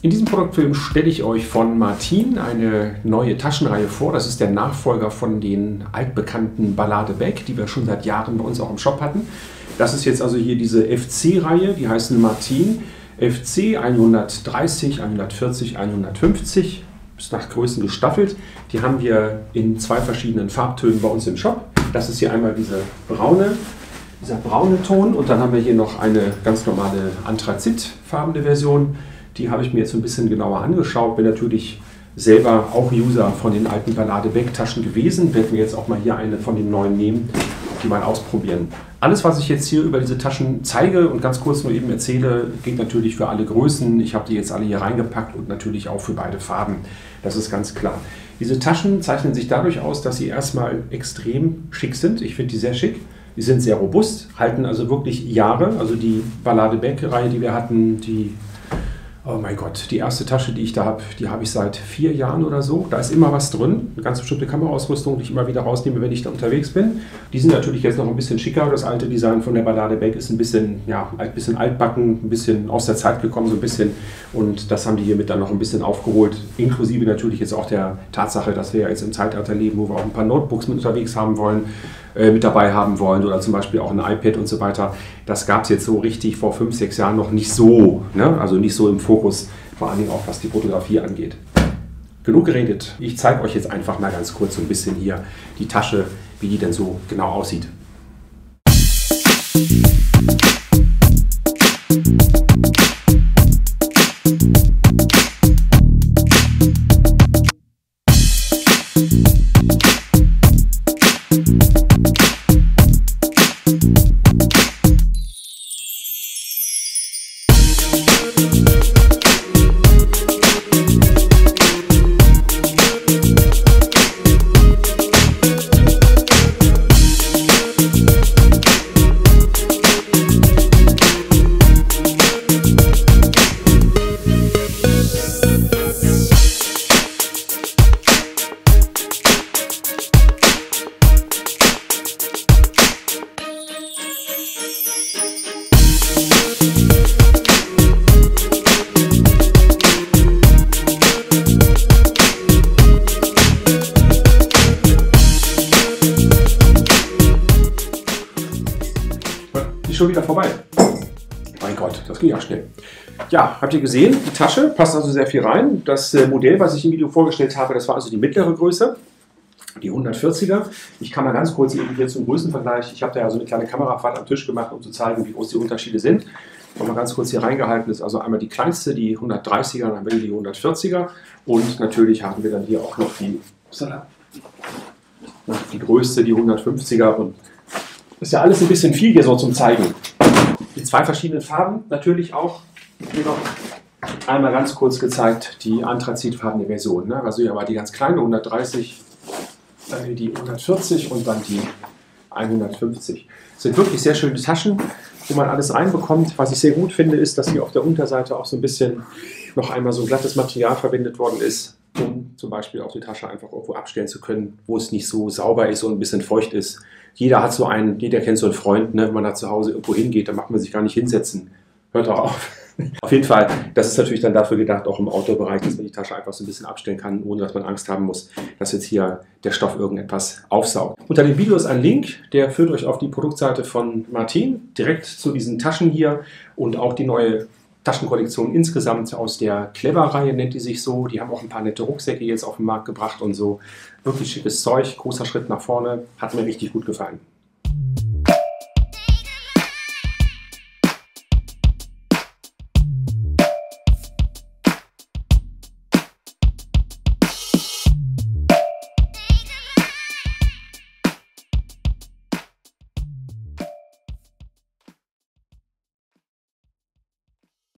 In diesem Produktfilm stelle ich euch von Martin eine neue Taschenreihe vor. Das ist der Nachfolger von den altbekannten Ballade Bag, die wir schon seit Jahren bei uns auch im Shop hatten. Das ist jetzt also hier diese FC-Reihe, die heißt Martin FC 130, 140, 150, ist nach Größen gestaffelt. Die haben wir in zwei verschiedenen Farbtönen bei uns im Shop. Das ist hier einmal dieser braune Ton und dann haben wir hier noch eine ganz normale anthrazitfarbene Version. Die habe ich mir jetzt ein bisschen genauer angeschaut. Bin natürlich selber auch User von den alten Ballade Bag Taschen gewesen. Werden wir jetzt auch mal hier eine von den neuen nehmen, die mal ausprobieren. Alles, was ich jetzt hier über diese Taschen zeige und ganz kurz nur eben erzähle, geht natürlich für alle Größen. Ich habe die jetzt alle hier reingepackt und natürlich auch für beide Farben. Das ist ganz klar. Diese Taschen zeichnen sich dadurch aus, dass sie erstmal extrem schick sind. Ich finde die sehr schick. Die sind sehr robust, halten also wirklich Jahre. Also die Ballade Bag Reihe, die wir hatten, oh mein Gott, die erste Tasche, die ich da habe, die habe ich seit 4 Jahren oder so. Da ist immer was drin, eine ganz bestimmte Kameraausrüstung, die ich immer wieder rausnehme, wenn ich da unterwegs bin. Die sind natürlich jetzt noch ein bisschen schicker. Das alte Design von der Ballade Bag ist ein bisschen, ja, ein bisschen altbacken, ein bisschen aus der Zeit gekommen, so ein bisschen. Und das haben die hiermit dann noch ein bisschen aufgeholt. Inklusive natürlich jetzt auch der Tatsache, dass wir jetzt im Zeitalter leben, wo wir auch ein paar Notebooks mit unterwegs haben wollen, mit dabei haben wollen oder zum Beispiel auch ein iPad und so weiter. Das gab es jetzt so richtig vor 5, 6 Jahren noch nicht so, ne? Also nicht so im Fokus, vor allen Dingen auch was die Fotografie angeht. Genug geredet, ich zeige euch jetzt einfach mal ganz kurz so ein bisschen hier die Tasche, wie die denn so genau aussieht. Schon wieder vorbei. Mein Gott, das ging ja schnell. Ja, habt ihr gesehen, die Tasche passt also sehr viel rein. Das Modell, was ich im Video vorgestellt habe, das war also die mittlere Größe, die 140er. Ich kann mal ganz kurz eben hier zum Größenvergleich, ich habe da ja so eine kleine Kamerafahrt am Tisch gemacht, um zu zeigen, wie groß die Unterschiede sind. Mal ganz kurz hier reingehalten ist also einmal die kleinste, die 130er, dann haben wir die 140er und natürlich haben wir dann hier auch noch die größte, die 150er und ist ja alles ein bisschen viel hier so zum Zeigen. Die zwei verschiedenen Farben natürlich auch. Hier noch einmal ganz kurz gezeigt, die anthrazitfarbene Version. Ne? Also hier war die ganz kleine 130, dann hier die 140 und dann die 150. Das sind wirklich sehr schöne Taschen, wo man alles reinbekommt. Was ich sehr gut finde, ist, dass hier auf der Unterseite auch so ein bisschen noch einmal so ein glattes Material verwendet worden ist, um zum Beispiel auch die Tasche einfach irgendwo abstellen zu können, wo es nicht so sauber ist und ein bisschen feucht ist. Jeder kennt so einen Freund, ne? Wenn man da zu Hause irgendwo hingeht, dann macht man sich gar nicht hinsetzen. Hört doch auf. Auf jeden Fall, das ist natürlich dann dafür gedacht, auch im Outdoor-Bereich, dass man die Tasche einfach so ein bisschen abstellen kann, ohne dass man Angst haben muss, dass jetzt hier der Stoff irgendetwas aufsaugt. Unter dem Video ist ein Link, der führt euch auf die Produktseite von Martin, direkt zu diesen Taschen hier und auch die neue Taschenkollektion insgesamt aus der Clever-Reihe, nennt die sich so. Die haben auch ein paar nette Rucksäcke jetzt auf den Markt gebracht und so. Wirklich schickes Zeug, großer Schritt nach vorne, hat mir richtig gut gefallen.